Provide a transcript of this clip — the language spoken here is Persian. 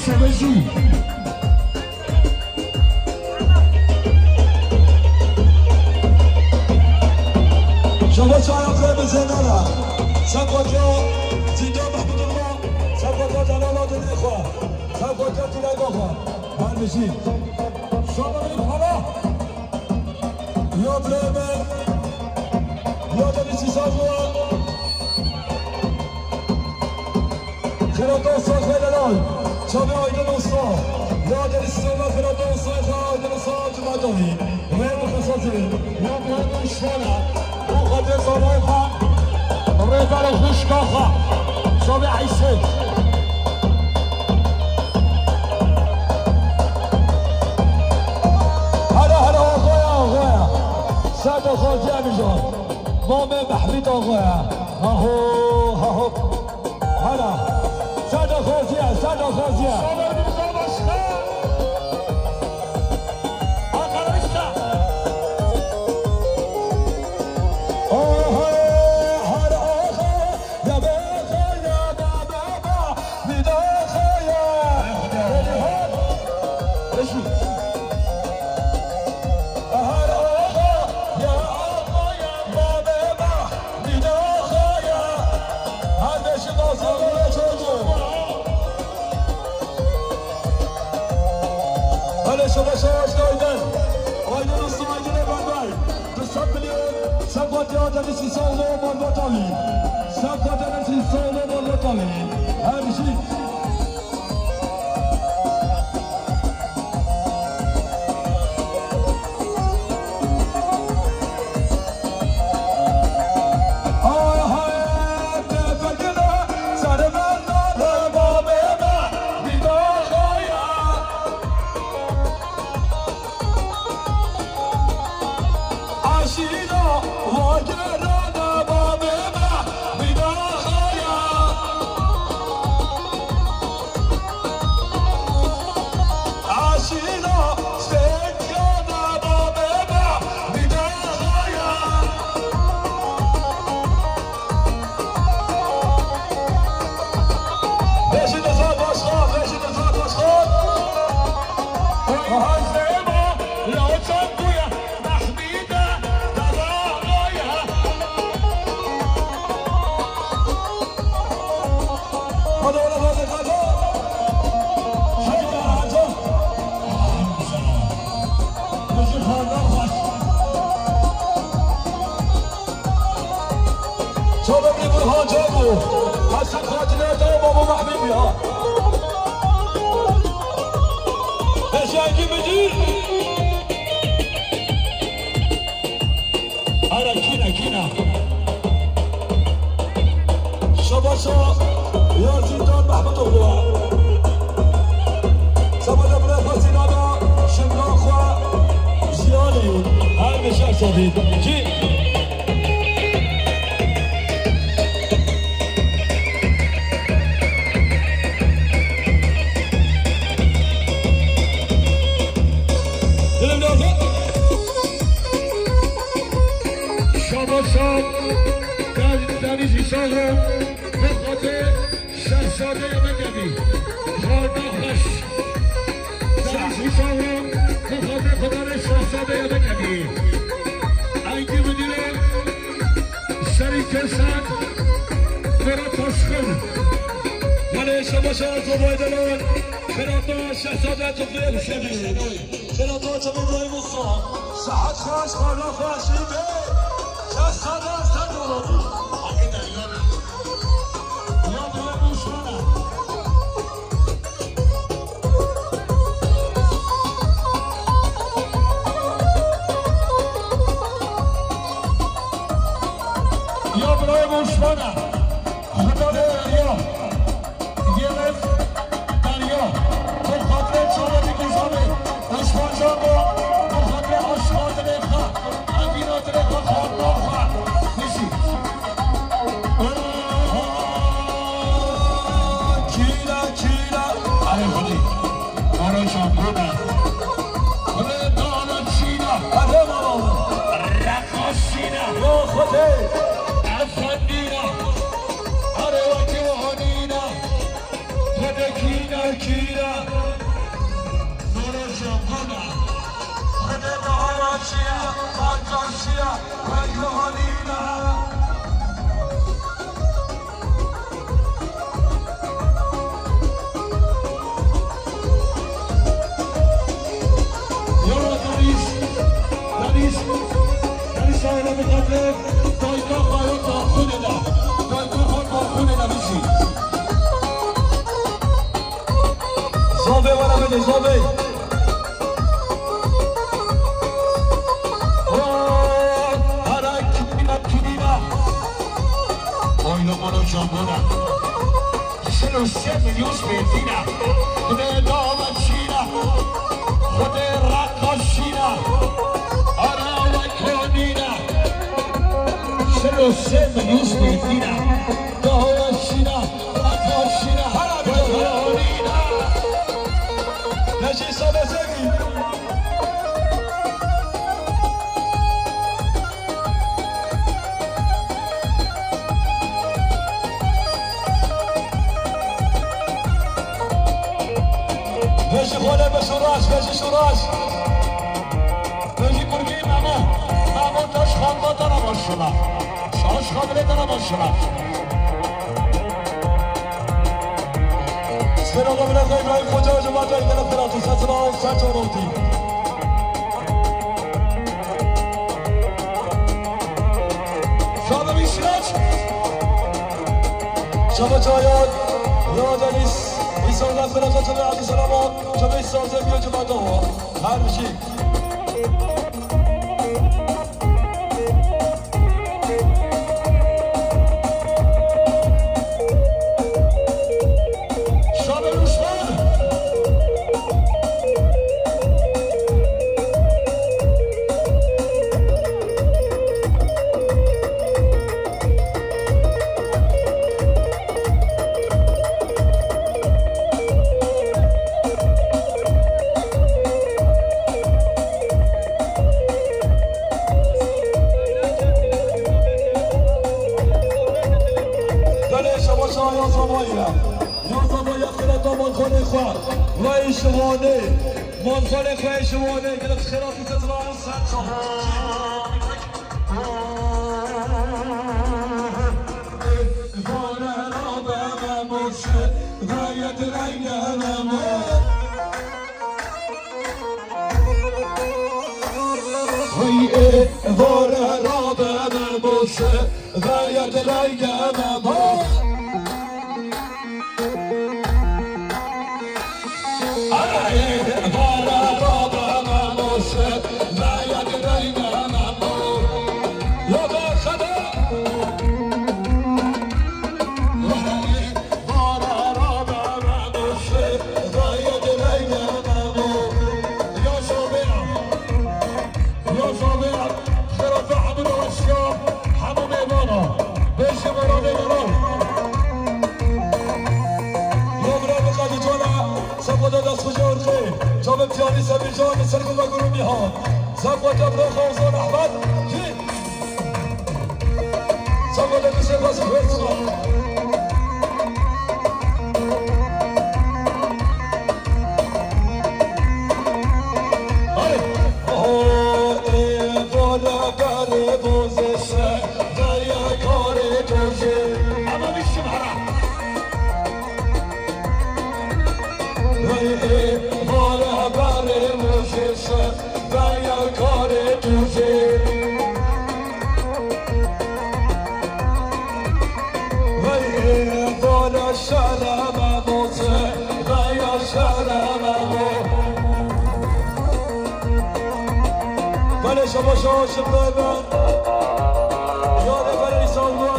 شبشی شما چهارم بزنارا سبکا زیدا محمود الله سبکا جلالات نیخوا سبکا تیرگاه خواه برمشید شما برید حالا یا برمه یا داری چی ساز رو خیرات دوستان خیلال چابه آیدن دوستان یا داری سیما خیرات دوستان آیدن دوستان جمع داری غیر مخصوصی یا برمه شوانا خاطر سالهای خواهم رهبر خوشگاه خواهم شابه عیسه هلا آقایا سعد خازی همیجان مامه محمید آقایا هاهو هلا سعد خازی شما شواش دایدن آیدن استم آیدن بردای 200 میلیون سبقاتی آدم 300 مالباتالی سبقاتی آدم 300 مالباتالی همشی کیره نور جمعه خده به آراشیه آجاشیه ویهانیه شاید بخاطر دایگاه خواهد با خونه ده دایگاه خواهد با خونه ده بشی زابه ورا بده زابه هرک کنینا آیلا مانو جامونا شنو سیم یوز بیدینا خده دامت شینا خده رقاشینا Sen yüz metrine Dağlaşına Akaşına Harabına Necip Sabesegi Beşi khole beşuraş Beşi şuraş Beşi kurgiyim ama Mahmut Aşkhan vatana başlar Aşkabile dana başlar. Sferada bırakma İbrahim Koca Hoca Madra İdana Feratu Saçına al saç oraltı. Şadım İşraç Şaba Çayat Yağdanis İnsanlar Feratu Çadır Aziz Salamat Şaba İslam Zemliyor Cuma'da o Her bir şey منخانه خواه شمانه گرفت خرافی تطلعان سر وانه را به مموشه غایت رنگ همه وانه را به مموشه غایت رنگ همه پیانی سبی جان سرگل و گرومی ها زبا جبر خوزان احمد کی زبا لگی سباس فرسوا بالا بر بوزشه دریا کار توشه اما بیشتر هرم بالا بر موششه دریا کار توشه بالا شرم موزه دریا شرم بله شما شما شما